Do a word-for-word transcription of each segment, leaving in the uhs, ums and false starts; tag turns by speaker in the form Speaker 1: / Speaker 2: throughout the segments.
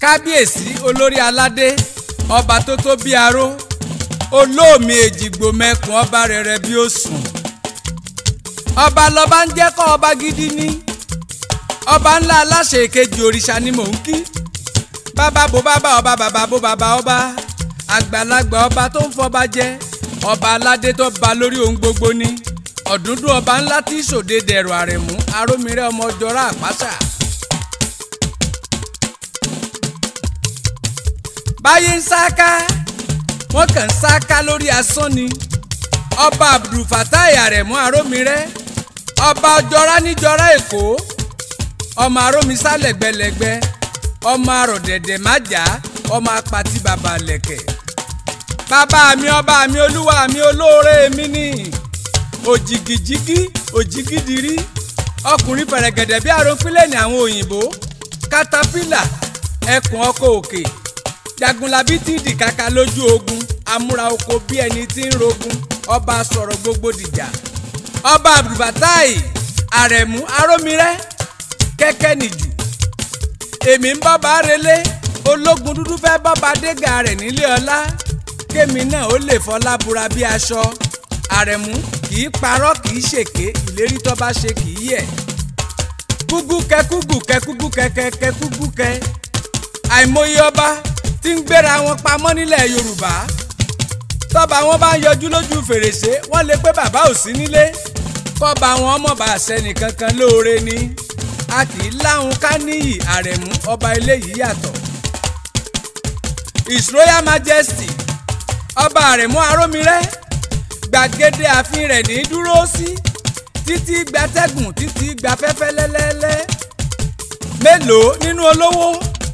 Speaker 1: kábíyèsí olórí aládé ọba tó tó bí aró olóòmì èjìgbò mẹ́kùn ọba rẹ̀rẹ̀ bí ó sùn. ọba lọba ń jẹ́ kọ́ ọba gidi ní ọba ńlá aláṣẹ èkejì òrìṣà ni mò ń kí. bàbá bo bàbá ọba bàbá bo bàbá ọba àgbàlagbà ọba tó ń fọba jẹ ọba aládé tó ba lórí ohun gbogbo ni ọ̀dúndún ọba ńlá tí ìṣòde dẹ̀rọ àrẹ̀mú arómirẹ́ ọmọ ọjọ́rá àpáṣà. báyé ń sáká wọ́n kàn ń sáká lórí asán ni ọba abdulfatai àrẹ̀mú arómirẹ́ ọba ọjọ́rá níjọ́rá èkó ọmọ arómisá lẹ́gbẹ̀lẹ́gbẹ́ ọmọ arọ̀dẹ̀dẹ̀ májà ọmọ apàtì bàbá lẹ̀kẹ̀. bàbá mi ọba mi olúwa mi olóore mi ní òjìgìjìgì òjìgìdìrí ọkùnrin fẹ̀rẹ̀gẹ̀dẹ̀ bí arópílẹ̀nì àwọn òyìnbó katapila ẹkùn ọkọ̀ òkè jagunlabi tí dì kaka lójú ogun amúra oko bí ẹni tí ń rogun ọba sọ̀rọ̀ gbogbo dìjà ọba abdulfatai àrẹ̀mú arómirẹ́ kẹ́kẹ́ nìjù èmi ń bọ́ba relé ológun dúdú fẹ́ bọ́ba dégà rẹ̀ nílé ọlá kémi náà ó lè fọlá búra bí aṣọ àrẹ̀mú kì í parọ́ kì í ṣèké ìlérí tó bá ṣe kì í yẹ̀ kúgúkẹ kúgúkẹ kúgúkẹkẹ kúgúkẹ àìmọye ọba tí ń gbéra wọn pamọ́ nílẹ̀ yorùbá tọ́ba wọn bá ń yọjú lójú fèrèsé wọ́n lè pé bàbá ò sí nílé kọ́ba wọn ọmọ bá sẹ́ni kankan lóore ni a kì í láhùn ká níyì àrẹ̀mú ọba eléyìí yàtọ̀. His Royal Majesty ọba àrẹ̀mú arómirẹ́ gbàgede ààfin rẹ̀ ní dúró sí títí gbatẹ́gùn títí gbafẹ́fẹ́ lẹ́lẹ́lẹ́ mélòó nínú olówó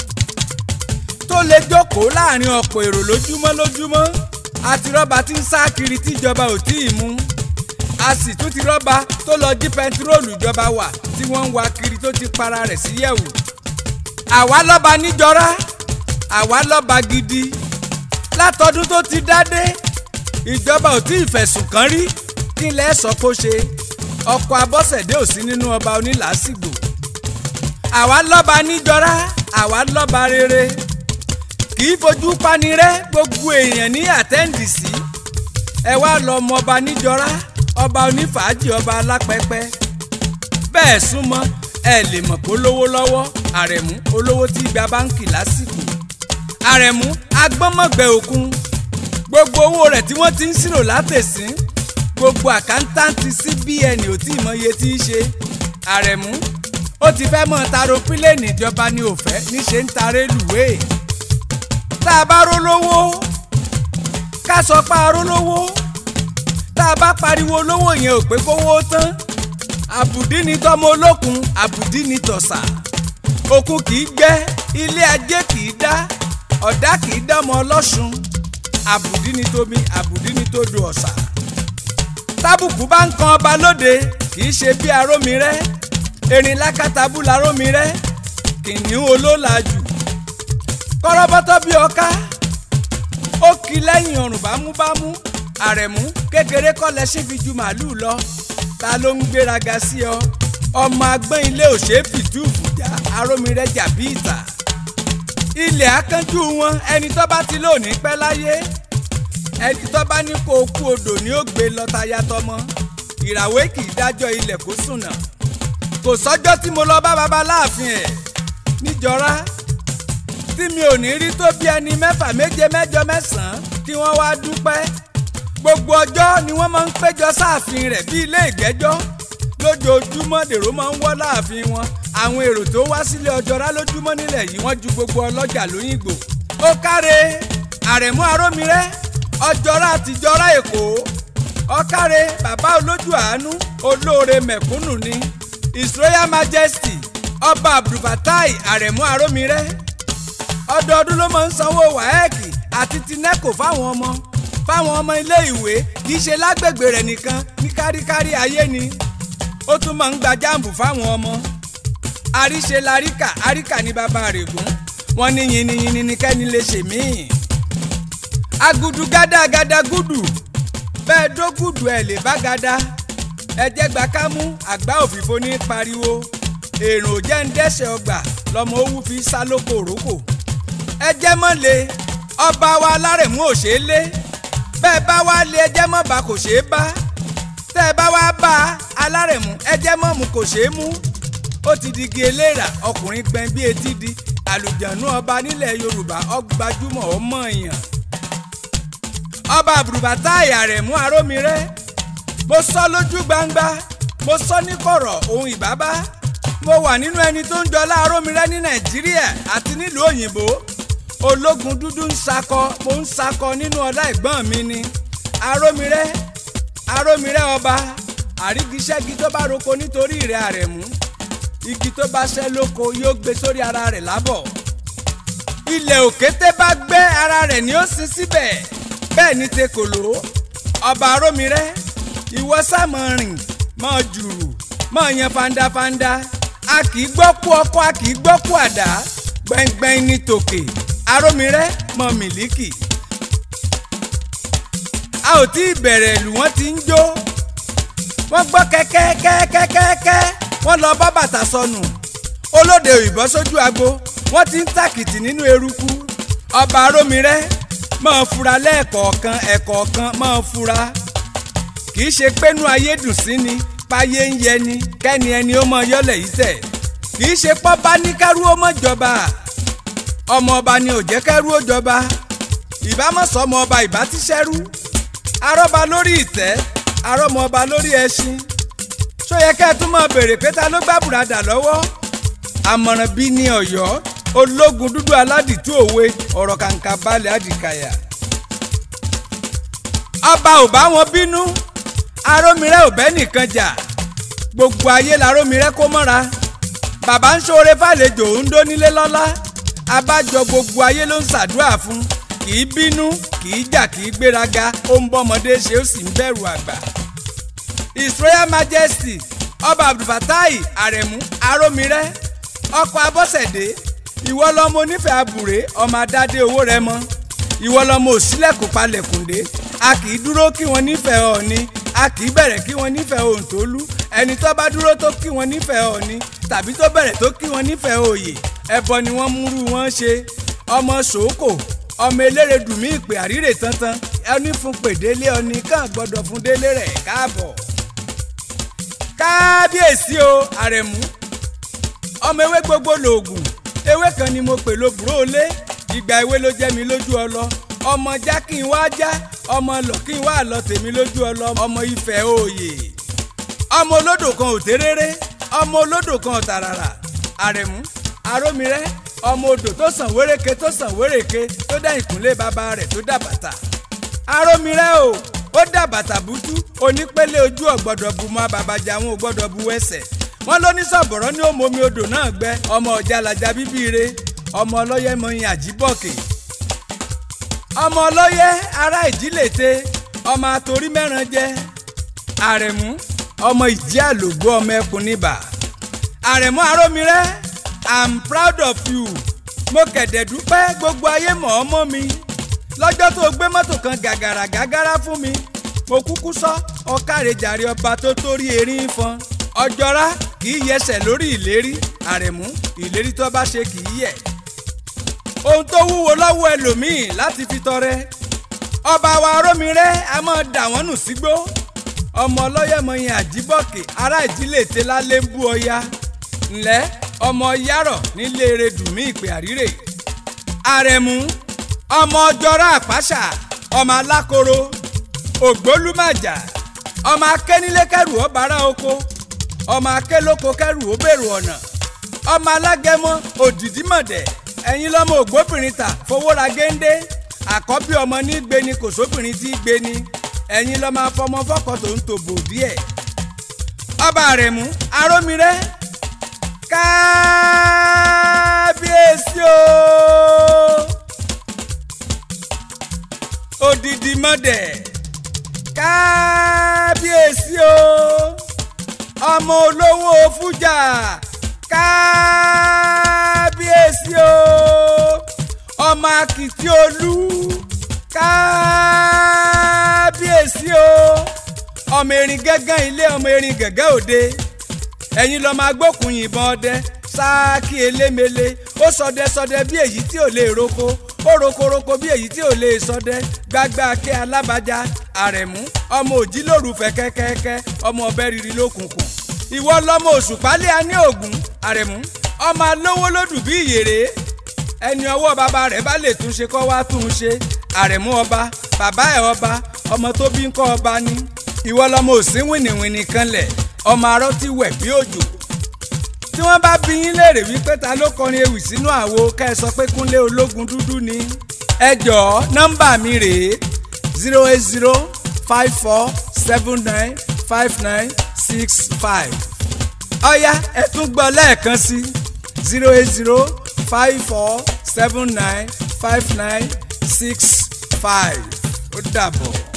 Speaker 1: tó lè jókòó láàrin ọ̀pọ̀ èrò lójúmọ́ lójúmọ́ àti rọ́bà tí ń sá kiri tíjọba ò tí ì mú a sì tún ti rọ́bà tó lọ jí pẹntiróòlù ìjọba wà tí wọ́n ń wa kiri tó ti para rẹ̀ sí yẹ̀wù. àwa lọ́ba níjọra àwa lọ́ba gidi látọdún tó ti dádé ìjọba ò tí ì fẹ̀sùn kàn rí kí n lẹ́ sọ kó ṣe ọkọ̀ abọ́sẹ̀dé ò sí nínú ọba onílàásìgbò. àwa lọ́ba níjọra àwa lọ́ba rere kì í fojú pani rẹ́ gbogbo èèyàn ní àtẹ́ǹdì sí ẹ wá lọ mọ ọba níjọra ọba onífàájì ọba alápẹpẹ bẹ́ẹ̀ súnmọ́ ẹ lè mọ̀ pé olówó lọ́wọ́ àrẹ̀mú olówó tí gba báńkì lásìkò àrẹ̀mú agbọ́mọ̀gbẹ́ òkun gbogbo owó rẹ̀ tí wọ́n ti ń ṣírò látẹ̀sín gbogbo àkáńtáǹtì sí bí ẹnì ò tí ì mọ iye tí í ṣe àrẹ̀mú ó ti fẹ́ mọ̀ taro pílẹ̀nì ìjọba ní òfẹ́ níṣẹ́ ń taré lùwé tá a bá rólówó ká sọ pa arólówó tá a bá pariwo lówó yẹn ò pé kówó tán àbùdí ni tọmọ olókun àbùdí ni tọ̀sà òkun kì í gbẹ́ ilé ajé kì í dá ọ̀dá kì í dámọ ọlọ́sùn àbùdí ni tómi àbùdí ni tó do ọ̀sà tábùkù bá ń kan ọba lóde kì í ṣe bí arómirẹ́ erin lákàtàbù larómirẹ́ kìnìún olólàjù kọ́rọ́bọ́tọ́ bí ọká ó kì lẹ́yìn ọrùn bámúbámú àrẹ̀mú kékeré kọ́lẹ̀ sí fi ju màálùú lọ ta ló ń gbéraga sí ọ ọmọ agbọ́n ilé òṣè fìtú fùjà arómirẹ́ jà bí ìtà ilẹ̀ akánjú wọn ẹni tó bá ti lónìí pẹ́ láyé ẹni tó bá ní kó o kú odò ni ó gbé lọ táyà tọmọ ìràwé kì í dájọ́ ilẹ̀ kó sùnà kò sọ́jọ́ tí mo lọ bá baba láàfin ẹ̀ níjọra tí mi ò ní rí tó bí ẹni mẹ́fà méje mẹ́jọ mẹ́sàn-án kí wọ́n wá dúpẹ́ gbogbo ọjọ́ ni wọ́n máa ń péjọ sáàfin rẹ̀ bí ilé ìgbẹ́jọ́ lójoojúmọ́ dèrò máa ń wọ́ láàfin wọn àwọn èrò tó wá sílé ọjọ́rá lójúmọ́ nílẹ̀ yìí wọ́n ju gbogbo ọlọ́jà lóyìnbó ó káre àrẹ̀mú arómirẹ́ ọjọ́rá àtijọ́rá èkó ọ̀káre bàbá olójú àánú olóore mẹ̀kúnnù ni His Royal Majesty ọba abdulfatai àrẹ̀mú arómirẹ́ ọdọọdún ló máa ń sanwó wáẹ́ẹ̀kì àti tinẹ́kò fáwọn ọmọ fáwọn ọmọ ilé ìwé kì í ṣe lágbègbè rẹ̀ nìkan ní káríkárí ayé ni ó tún máa ń gba jáàmù fáwọn ọmọ àríṣe laríkà àríkà ní bàbá àrègún wọn ní yìnyínyìnyín ní kẹ́ni lè ṣe míì agudu gada gada gudu bẹ́ẹ̀ dó gudu ẹ̀ lè bá gada ẹ̀jẹ̀ gbà ká mú àgbá òfìfo ní pariwo èrò jẹ́ ń dẹ́sẹ̀ ọgbà lọ́mọ owó fi sá lóko òrókò ẹ jẹ́ mọ́ lé ọba wa alárẹ̀mú ò ṣeé lé bẹ́ẹ̀ bá wá lé ẹ jẹ́ mọ́ bá kò ṣeé bá tẹ́ ẹ bá wá bá alárẹ̀mú ẹ jẹ́ mọ́ mu kò ṣeé mú ó ti di igi eléèrà ọkùnrin gbẹ̀n bí etí di àlùjànnú ọba nílẹ̀ Yorùbá ọgbàjúmọ̀ ọmọ èèyàn ọba Abdulfatai Aremu Arómiré mo sọ lójú gbangba mo sọ ní kọ̀rọ̀ ohun ìbábá mo wà nínú ẹni tó ń jọlá Arómiré ní Nàìjíríà àti nílùú òyìnbó ológun dúdú ń sakọ mo ń sakọ nínú ọlá ẹ̀gbọ́n mi ni Arómiré Arómiré ọba àrígiṣẹ́gi tó bá roko nítorí ìrẹ́ Àrẹ̀mú igi tó bá ṣẹ́ lóko yóò gbé sórí ara rẹ̀ lábọ̀ ilẹ̀ òkété bá gbé ara rẹ̀ ni ó sin síbẹ̀ bẹ́ẹ̀ ni tekòló ọba Arómiré ìwọ sáàmọ̀ rìn mọ́ jùrù mọ́ yan fandafanda a kì í gbọ́ kú ọkọ a kì í gbọ́ kú àdá gbẹ̀ngbẹ̀ng ní tòkè Arómiré mọ́ mílíkì a ò tí ì bẹ̀rẹ̀ ìlú wọn ti ń jó wọ́n gbọ́ kẹ́kẹ́kẹ́kẹ́kẹ́ wọ́n lọ bá bàtà sọnù olóde òyìnbó sójú agbo wọ́n ti ń tàkìtì nínú eruku ọba Arómiré máa fura lẹ́ẹ̀kọ̀ọ̀kan ẹ̀kọ̀ọ̀kan máa fura kì í ṣe pénú ayé dùn sí ni páyé ń yẹ ni kẹ́ni ẹni ó mọ yọ́lẹ̀ yìí tẹ̀ kì í ṣe pọ́ bá ní kẹ́rú ó mọ̀ jọba ọmọ ọba ni ò jẹ́ kẹ́rú ó jọba ìbámọ̀sọ́ ọmọ ọba ìbá ti ṣẹ́rú arọ́ba lórí ìtẹ́ arọ́mọ ọba lórí ẹṣin ṣó yẹ kẹ́ ẹ tún máa béèrè pé ta ló gbá bùràdà lọ́wọ́ àmọ̀ràn bí ní Ọ̀yọ́ ológun dúdú aládìtú òwe ọ̀rọ̀ kàǹkà balẹ̀ àdìkàyà ọba ò bá wọn bínú Arómiré ò bẹ́ nìkan jà gbogbo ayé l'Arómiré kó mọ́ra bàbá ń ṣoore fàlejò ń dó nílé lọ́lá abájọ gbogbo ayé ló ń ṣàdúrà fún kì í bínú kì í jà kì í gbéraga ó ń bọ́mọdé ṣe ó sì ń bẹ̀rù àgbà His Royal Majesty ọba Abdulfatai Aremu Arómiré ọkọ Abọ́sẹ̀dé ìwọ lọmọ onífẹ̀ẹ́ àbúrẹ́ ọmọ adádé owó rẹ mọ́ ìwọ lọmọ òsílẹ̀kùn palẹ̀kùndé a kì í dúró kí wọ́n nífẹ̀ẹ́ Ọọ̀ni a kì í bẹ̀rẹ̀ kí wọ́n nífẹ̀ẹ́ Òǹtólú ẹni tó bá dúró tó kí wọ́n nífẹ̀ẹ́ Ọọ̀ni tàbí tó bẹ̀rẹ̀ tó kí wọ́n nífẹ̀ẹ́ Oyè ẹbọ ni wọ́n múrú wọn ṣe ọmọ Ṣòókò ọmọ eléré dùnmí ìpè àrírè tantan ẹni fún pèdélé Ọọ̀ni kàn gbọ́dọ̀ fún délé rẹ̀ káàbọ̀ kábíyèsí o Àrẹ̀mú ọmọ ewé gbogbo lòògùn ewé kan ni mo pè lóbùrò lé ìgbà ewé ló jẹ́ mi lójú ọlọ ọmọ já kí n wá já ọmọ lọ kí n wá lọ tèmi lójú ọlọ ọmọ Ifẹ̀ Oyè ọmọ olódò kan ò téréré ọmọ olódò kan ò tàràrà Àrẹ̀mú Arómiré ọmọ odò tó sàn wéréke tó sàn wéréke tó dá ìkúnlé bàbá rẹ̀ tó dá bàtà Arómiré o ó dá bàtà bútú onípele ojú ọ̀gbọ́dọ̀ bu mọ́ àbàbàjà àwọn ò gbọ́dọ̀ bu ẹsẹ̀ wọ́n ló ní sọ̀bọ̀rọ̀ ní òmò omi odò náà gbẹ ọmọ ọ̀jàlàjà bíbíire ọmọ ọlọ́yẹ mọyìn àjíbọ̀kè ọmọ ọlọ́yẹ ará ìdílète ọmọ àtòrí mẹ́ran jẹ Àrẹ̀mú ọmọ ìjì àlògbó ọmọ ẹkùn níbà Àrẹ̀mú Arómiré I'm proud of you mo kẹ̀dẹ̀ dúpẹ́ gbogbo ayé mọ̀ ọ́ mọ́ mi lọ́jọ́ tó gbé mọ́tò kan gàgàrà gàgàrà fún mi mo kúkú sọ ọ̀kàrẹ̀ jàre ọba tó torí erin fọn ọjọ́ra kì í yẹsẹ̀ lórí ìlérí Àrẹ̀mú ìlérí tó bá ṣe kì í yẹ̀ ohun tó wúwo lọ́wọ́ ẹlòmíì láti fi tọrẹ ọba wa Arómiré a máa dà wọ́n nù sígbó ọmọ ọlọ́yẹ̀mọyìn àjíbọ̀kè ará ìdílé tẹ́lá lé ń bú ọya ńlẹ́ ọmọ yárọ̀ nílé erédùnmí ìpè àrírè Àrẹ̀mú ọmọ ọjọ́ra àpáṣà ọmọ alákoro ògbólúmàjà ọmọ akẹ́nilé kẹrù ó bára oko ọmọ akélóko kẹrù ó bèrò ọ̀nà ọmọ alágẹmọ òdìdímọ̀dẹ̀ ẹ̀yin lọ́mọ ògbóbìnrin ta fowóra géńdé àkọ́bí ọmọ ní gbéni kò sóbìnrin tí gbéni ẹ̀yin lọ́mọ afọmọ fọ́kọ tó ń tòbò díẹ̀ ọba Àrẹ̀mú Arómiré kábíyèsí o òdìdímọ̀dẹ̀ kábíyèsí o ọmọ olówó fújà kábíyèsí o ọmọ akìtì olú kábíyèsí o ọmọ erin gángan ilé ọmọ erin gángan òde ẹ̀yin lọ́ọ́ máa gbókùn yìnbọn ọdẹ sáàkì elémele ó sọdẹ sọdẹ bí èyí tí ò lè roko ó rokoroko bí èyí tí ò lè sọdẹ gbágbá ké alábàjá àrẹ̀mú ọmọ òjìlóru fẹ̀kẹ́kẹ́kẹ́ ọmọ ọbẹ̀ rírì lókùnkùn ìwọ lọmọ òṣùpálẹ̀ a ní ògùn àrẹ̀mú ọmọ alówó lódù bí ìyèrè ẹni ọwọ́ bàbá rẹ̀ bá lè túnṣe kọ́ wá túnṣe àrẹ̀mú ọba bàbá ẹ̀ ọba ọmọ tó bí ń kọ́ ọba ní ìwọ lọmọ òsín wìnìwìnì kanlẹ̀ ọmọ arọ́ ti wẹ̀ bí òjò tí wọ́n bá bí yín léèrè wípé ta ló kọrin ewì sínú àwo kẹ́ ẹ sọ pé Kúnlé Ológun Dúdú ni ẹ jọ̀ọ́ nọ́mbà mi rèé zero eight zero five four seven nine five nine six five ọ̀yá ẹ tún gbọ́ lẹ́ẹ̀kan sí zero eight zero five four seven nine five nine six five ó dàbọ̀.